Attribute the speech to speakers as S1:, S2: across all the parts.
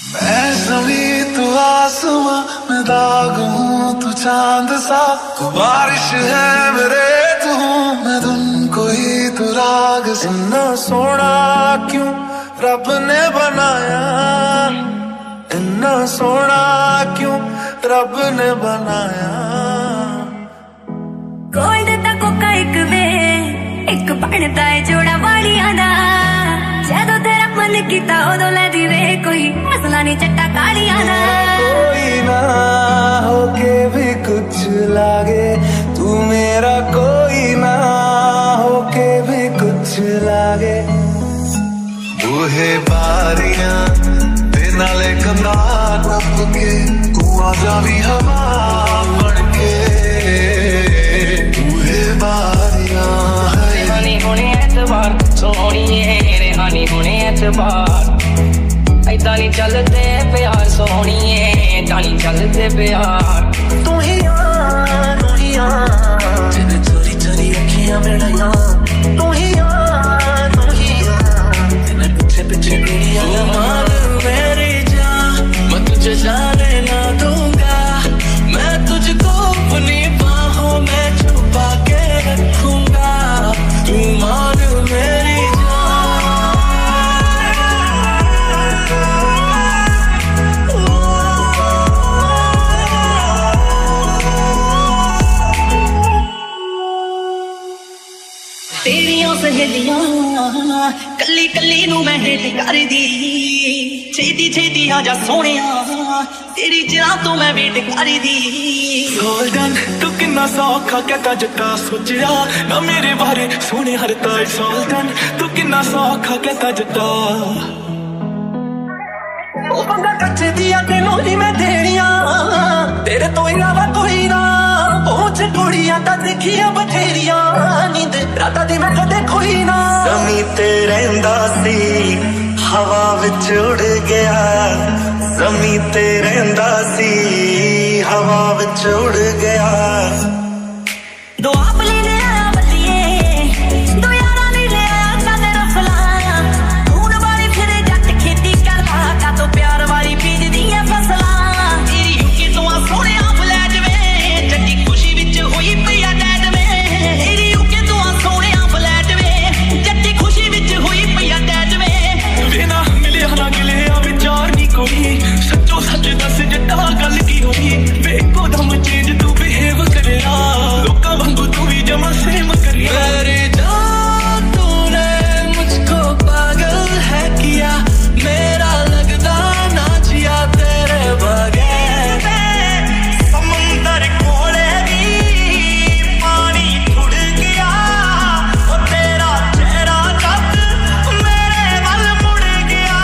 S1: मैं ज़मीं तू आसमां, मैं दाग हूँ तू चांद सा, तू बारिश है मेरे तू, मैं धुन कोई तू राग सा। इतना सोना क्यों रब ने बनाया, इतना सोना क्यों रब ने बनाया।
S2: गोल्ड तक कोका एक बनता है जोड़ा वालियां दा, जदों तेरा मन कीता उदों लै दी वे, कोई मसला नहीं चट्टा कालियां दा।
S1: कोई ना होके भी कुछ लागे तू मेरा, कोई ना होके भी कुछ लागे। बूहे बारियां ते नाले कंधा टप के, तू आ जावी हवा बनके। बूहे बारियां
S3: रेहानी होने एतबार सोहणिए, रेहानी होने एतबार, ऐदा नहीं चलते प्यार सोहणिए, ऐदा नहीं चलते प्यार।
S4: तू ही जिन्हें चोरी चोरी अखियां मिलाया, तू ही जिन्हें पीछे पीछे मेरी जान, मैं तुझे जाने ना दूंगा, मैं तुझको अपनी बाहों में छुपा के रखूंगा, तू मान मेरी
S3: सहेलियां कली कली नू मैं हेट कर दी, छेती छेती आजा सोनिया, तेरी जरा तो मैं वेट कर दी।
S4: गोल्डन तू किन्ना सौखा कहता जट्टा सोचिया ना मेरे बारे सोने हरता। गोल्डन तू किन्ना सौखा कहता जट्टा, ओ बंदा कच्चे दिया तेनों ही मैं देनिया, तेरे तो इलावा कोई ना। पहुंच कुड़ियां ता देखिया बथेरिया, नींद राता दी मैं कदे खोई ना। ज़मीं ते रहिंदा सी हवा विच उड़ गया, ज़मीं ते रहिंदा सी हवा विच उड़ गया।
S2: दो आप ले ले आया बल्लिए, दो यारा ले ले आया चांदे रफला, खून वाली फिरे जट खेती करदा, का तो प्यार वाली बीज दियां फसला। तेरी युकी तो आ सोने आप ले जवे, जट्टी खुशी विच होई पिया डैड में, तेरी युकी तो आ सोने आप ले जवे, जट्टी खुशी विच होई पिया डैड में।
S4: बिना मिले ना गिले विचार नहीं कोई, सच्चो सच दस जट्टा गल की होई, वे को दम चेंज तू बिहेव करेगा, लोका वांगू तू भी जमा सेम करेगा। मेरी जान तूने मुझको पागल है किया, मेरा लगदा ना जिया तेरे बगैर। समुंदर कोले भी पानी उड़ गया, ओ तेरा चेहरा जब मेरे वल मुड़ गया।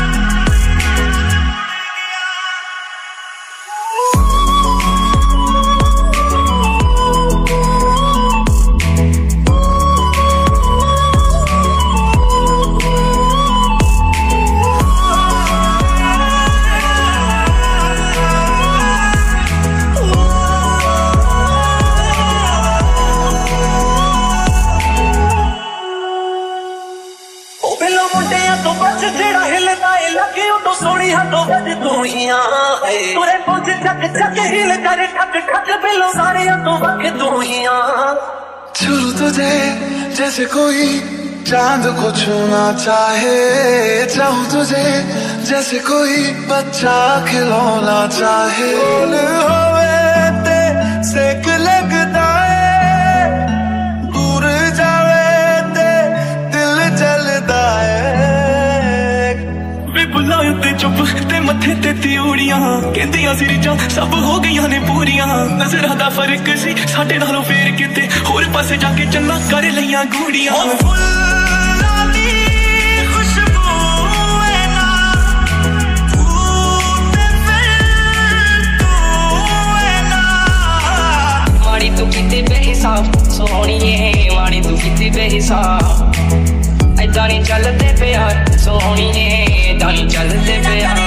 S4: तो बच जेड़ा हिलदा है लगे तो सोनी हाथों बज दूइयां, तुरे पहुंच चक चक हिल कर ठक ठक बिलो सारे तो वक दूइयां।
S1: छू तुझे जैसे कोई चांद को छूना चाहे, चाहूं तुझे जैसे कोई बच्चा खिलौना चाहे। होवे ते सेक लगदा है, दूर जावे ते दिल जलदा है।
S4: बुलाए ते चुप ते मथे ते त्यूड़ियां, कहंदियां सी रीझां सब हो गईयां ने पूरियां। नजरां दा फर्क सी साडे नालों फेर किते होर पासे जाके चन्ना कर लईयां गूड़ियां। फुल्लां दी खुशबू है ना तू ते फिर तू है ना।
S3: माड़ी तू किते बेहिसाब सोहणिए, माड़ी तू किते बेहिसाब, ऐदा नहीं चलते प्यार सोहणिए, ऐदा नहीं चलते प्यार।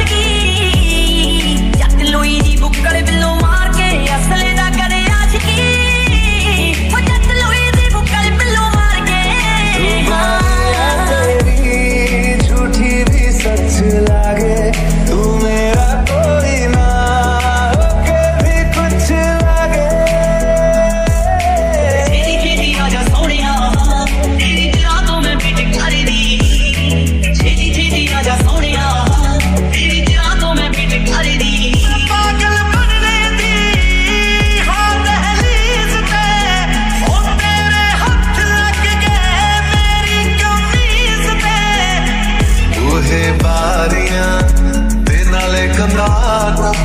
S2: जट लोई दी बुक्कल बिल्लो मार के असले दा करे आशिकी, वो जट लोई दी बुक्कल बिल्लो मार के।
S1: तेरी झूठी भी सच लागे, तू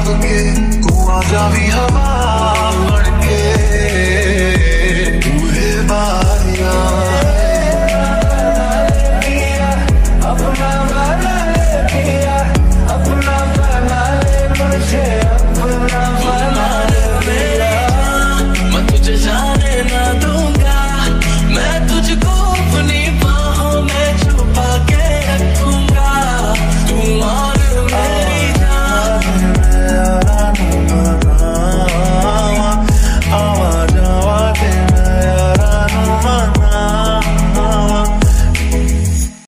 S1: के तू आ जावी हवा